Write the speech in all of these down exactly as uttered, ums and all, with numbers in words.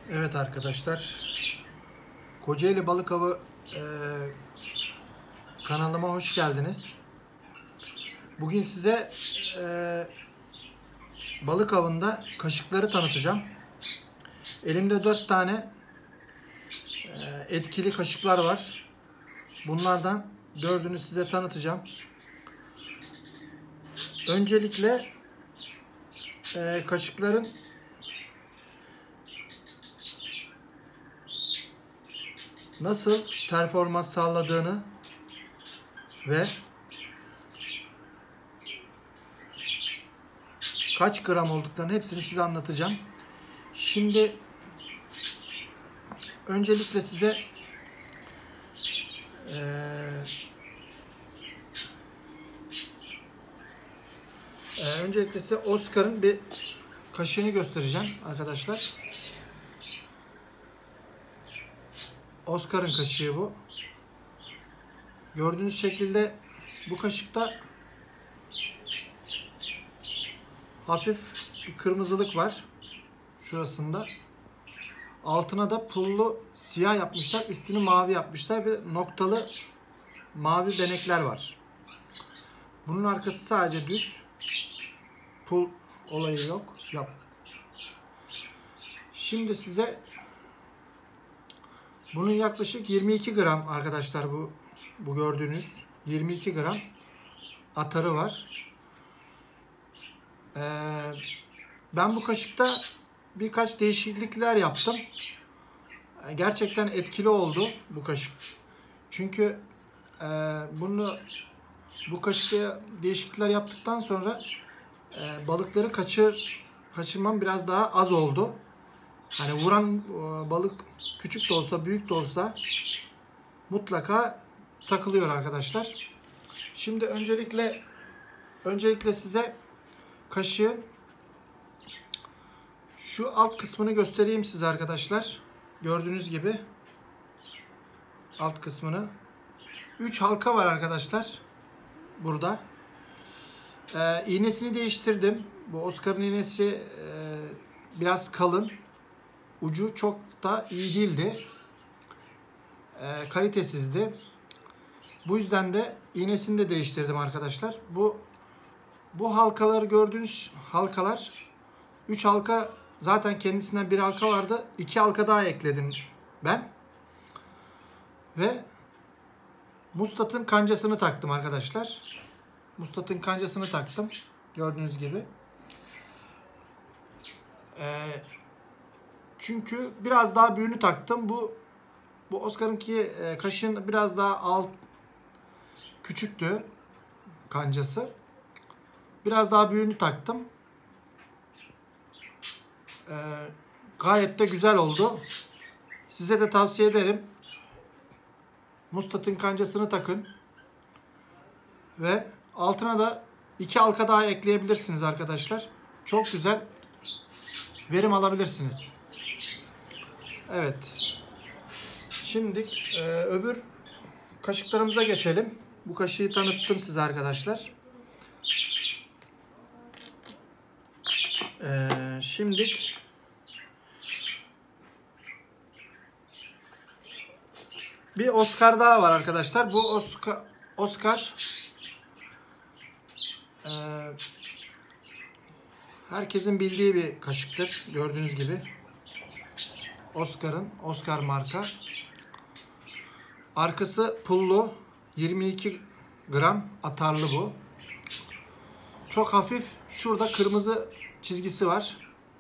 Evet arkadaşlar, Kocaeli Balık Avı e, kanalıma hoş geldiniz. Bugün size e, balık avında kaşıkları tanıtacağım. Elimde dört tane e, etkili kaşıklar var. Bunlardan dördünü size tanıtacağım. Öncelikle e, kaşıkların nasıl performans sağladığını ve kaç gram olduklarını hepsini size anlatacağım. Şimdi öncelikle size e, e, öncelikle size Oscar'ın bir kaşığını göstereceğim arkadaşlar. Oscar'ın kaşığı bu. Gördüğünüz şekilde bu kaşıkta hafif bir kırmızılık var şurasında. Altına da pullu siyah yapmışlar. Üstünü mavi yapmışlar ve noktalı mavi benekler var. Bunun arkası sadece düz. Pul olayı yok. Yap. Şimdi size bunun yaklaşık yirmi iki gram arkadaşlar, bu bu gördüğünüz yirmi iki gram atarı var. Ee, ben bu kaşıkta birkaç değişiklikler yaptım. Gerçekten etkili oldu bu kaşık. Çünkü e, bunu bu kaşıkta değişiklikler yaptıktan sonra e, balıkları kaçır kaçırmam biraz daha az oldu. Hani vuran e, balık küçük de olsa büyük de olsa mutlaka takılıyor arkadaşlar. Şimdi öncelikle öncelikle size kaşığın şu alt kısmını göstereyim size arkadaşlar. Gördüğünüz gibi alt kısmını. üç halka var arkadaşlar burada. Ee, iğnesini değiştirdim. Bu Oscar'ın iğnesi e, biraz kalın. Ucu çok da iyi değildi. E, kalitesizdi. Bu yüzden de iğnesini de değiştirdim arkadaşlar. Bu bu halkaları gördüğünüz halkalar, üç halka zaten kendisinden bir halka vardı. iki halka daha ekledim ben. Ve Mustat'ın kancasını taktım arkadaşlar. Mustat'ın kancasını taktım. Gördüğünüz gibi. Ee, çünkü biraz daha büyüğünü taktım. Bu bu Oscar'ınki e, kaşığın biraz daha alt küçüktü kancası. Biraz daha büyüğünü taktım. Ee, gayet de güzel oldu. Size de tavsiye ederim. Mustat'ın kancasını takın. Ve altına da iki halka daha ekleyebilirsiniz arkadaşlar. Çok güzel verim alabilirsiniz. Evet. Şimdi e, öbür kaşıklarımıza geçelim. Bu kaşığı tanıttım size arkadaşlar. E, şimdi bir Oscar daha var arkadaşlar. Bu Oscar, Oscar e, herkesin bildiği bir kaşıktır. Gördüğünüz gibi. Oscar'ın, Oscar marka. Arkası pullu. yirmi iki gram atarlı bu. Çok hafif. Şurada kırmızı çizgisi var.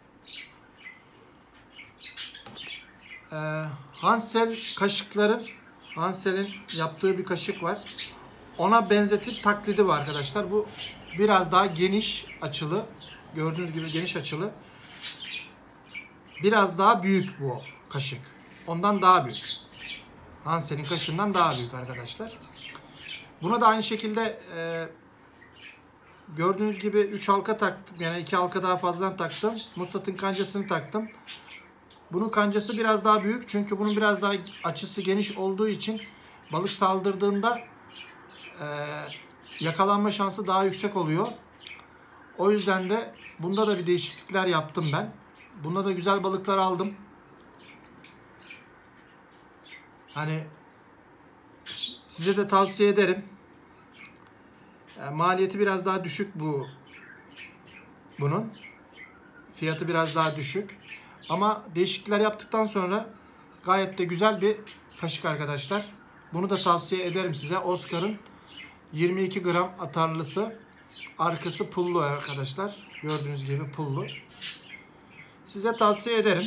Ee, Hansel kaşıkların Hansel'in yaptığı bir kaşık var. Ona benzetip taklidi var arkadaşlar. Bu biraz daha geniş açılı. Gördüğünüz gibi geniş açılı. Biraz daha büyük bu kaşık. Ondan daha büyük. Hansel'in kaşığından daha büyük arkadaşlar. Buna da aynı şekilde e, gördüğünüz gibi üç halka taktım. Yani iki halka daha fazladan taktım. Mustat'ın kancasını taktım. Bunun kancası biraz daha büyük. Çünkü bunun biraz daha açısı geniş olduğu için balık saldırdığında e, yakalanma şansı daha yüksek oluyor. O yüzden de bunda da bir değişiklikler yaptım ben. Bunda da güzel balıklar aldım. Hani size de tavsiye ederim. Yani maliyeti biraz daha düşük bu bunun. Fiyatı biraz daha düşük. Ama değişiklikler yaptıktan sonra gayet de güzel bir kaşık arkadaşlar. Bunu da tavsiye ederim size. Oscar'ın yirmi iki gram atarlısı. Arkası pullu arkadaşlar. Gördüğünüz gibi pullu. Size tavsiye ederim.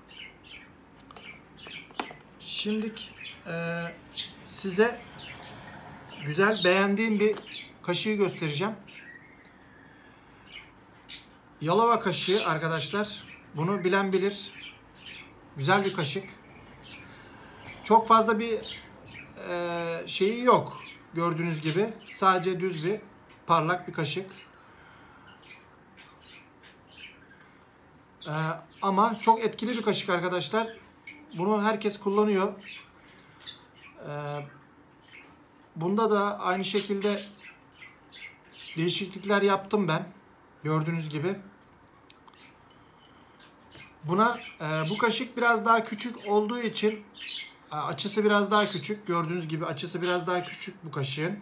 Şimdi e, size güzel beğendiğim bir kaşığı göstereceğim. Yalova kaşığı arkadaşlar. Bunu bilen bilir. Güzel bir kaşık. Çok fazla bir e, şeyi yok. Gördüğünüz gibi. Sadece düz bir parlak bir kaşık. E, ama çok etkili bir kaşık arkadaşlar. Bunu herkes kullanıyor. E, bunda da aynı şekilde değişiklikler yaptım ben. Gördüğünüz gibi. Buna e, bu kaşık biraz daha küçük olduğu için e, açısı biraz daha küçük. Gördüğünüz gibi açısı biraz daha küçük bu kaşığın.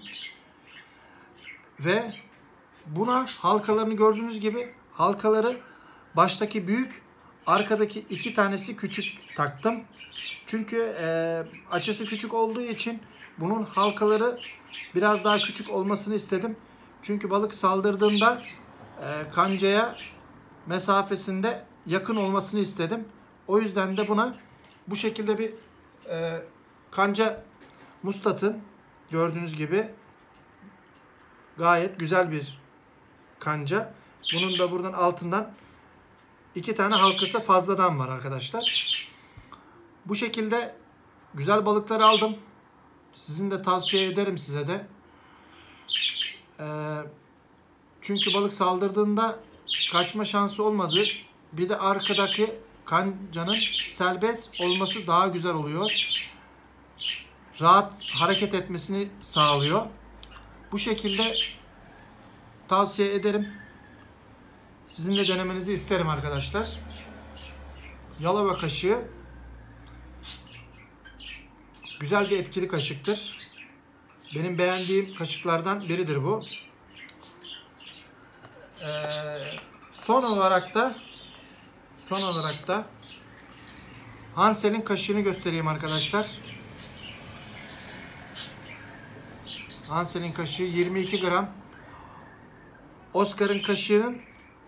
Ve buna halkalarını gördüğünüz gibi halkaları baştaki büyük, arkadaki iki tanesi küçük taktım. Çünkü e, açısı küçük olduğu için bunun halkaları biraz daha küçük olmasını istedim. Çünkü balık saldırdığında e, kancaya mesafesinde yakın olmasını istedim. O yüzden de buna bu şekilde bir e, kanca mustatın gördüğünüz gibi gayet güzel bir kanca. Bunun da buradan altından iki tane halkası fazladan var arkadaşlar. Bu şekilde güzel balıkları aldım. Sizin de tavsiye ederim size de. Ee, çünkü balık saldırdığında kaçma şansı olmadı. Bir de arkadaki kancanın serbest olması daha güzel oluyor. Rahat hareket etmesini sağlıyor. Bu şekilde tavsiye ederim. Sizin de denemenizi isterim arkadaşlar. Yalova kaşığı güzel bir etkili kaşıktır. Benim beğendiğim kaşıklardan biridir bu. Ee, son olarak da son olarak da Hansel'in kaşığını göstereyim arkadaşlar. Hansel'in kaşığı yirmi iki gram. Oscar'ın kaşığının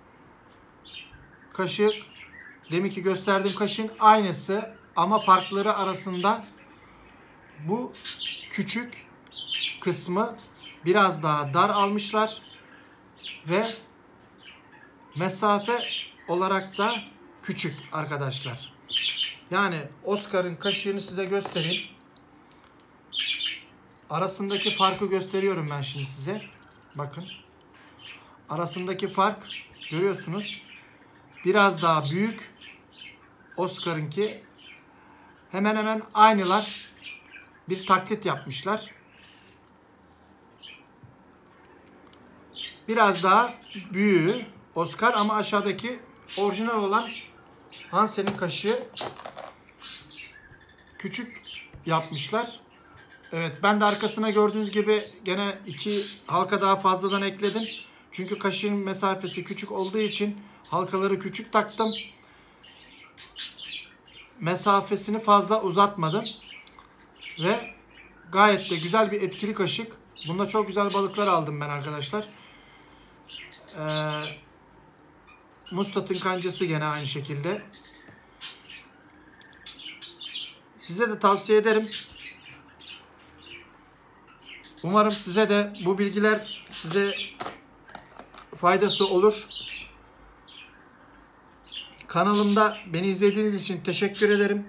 kaşık deminki gösterdiğim kaşığın aynısı ama farkları arasında bu küçük kısmı biraz daha dar almışlar ve mesafe olarak da küçük arkadaşlar. Yani Oscar'ın kaşığını size göstereyim. Arasındaki farkı gösteriyorum ben şimdi size. Bakın. Arasındaki fark görüyorsunuz. Biraz daha büyük. Oscar'ınki hemen hemen aynılar. Bir taklit yapmışlar. Biraz daha büyüğü Oscar ama aşağıdaki orijinal olan Hansel'in kaşığı küçük yapmışlar. Evet, ben de arkasına gördüğünüz gibi gene iki halka daha fazladan ekledim. Çünkü kaşığın mesafesi küçük olduğu için halkaları küçük taktım. Mesafesini fazla uzatmadım. Ve gayet de güzel bir etkili kaşık. Bunda çok güzel balıklar aldım ben arkadaşlar. Ee, Mustat'ın kancası gene aynı şekilde. Size de tavsiye ederim. Umarım size de bu bilgiler size faydası olur. Kanalımda beni izlediğiniz için teşekkür ederim.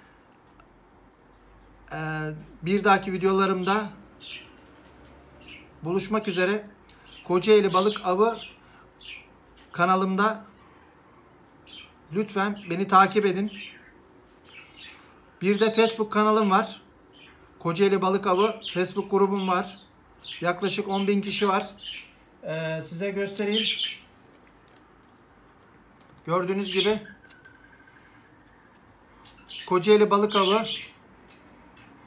Ee, bir dahaki videolarımda buluşmak üzere. Kocaeli Balık Avı kanalımda lütfen beni takip edin. Bir de Facebook kanalım var. Kocaeli Balık Avı Facebook grubum var. Yaklaşık on bin kişi var. Ee, size göstereyim. Gördüğünüz gibi Kocaeli Balık Avı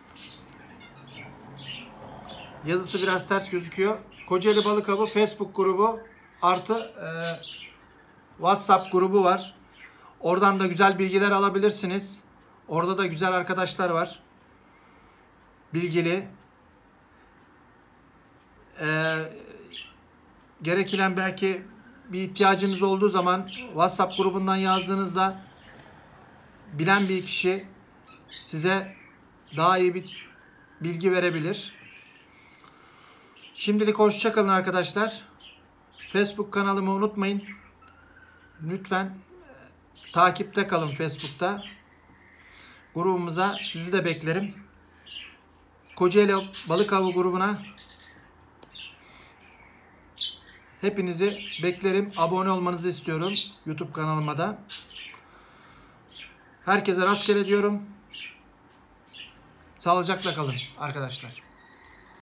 Yazısı biraz ters gözüküyor. Kocaeli Balık Avı Facebook grubu artı e, WhatsApp grubu var. Oradan da güzel bilgiler alabilirsiniz. Orada da güzel arkadaşlar var. Bilgili. E, gerekilen belki bir ihtiyacınız olduğu zaman WhatsApp grubundan yazdığınızda bilen bir kişi size daha iyi bir bilgi verebilir. Şimdilik hoşça kalın arkadaşlar. Facebook kanalımı unutmayın. Lütfen takipte kalın Facebook'ta. Grubumuza sizi de beklerim. Kocaeli Balık Avı grubuna hepinizi beklerim. Abone olmanızı istiyorum YouTube kanalıma da. Herkese rastgele diyorum. Sağlıcakla kalın arkadaşlar.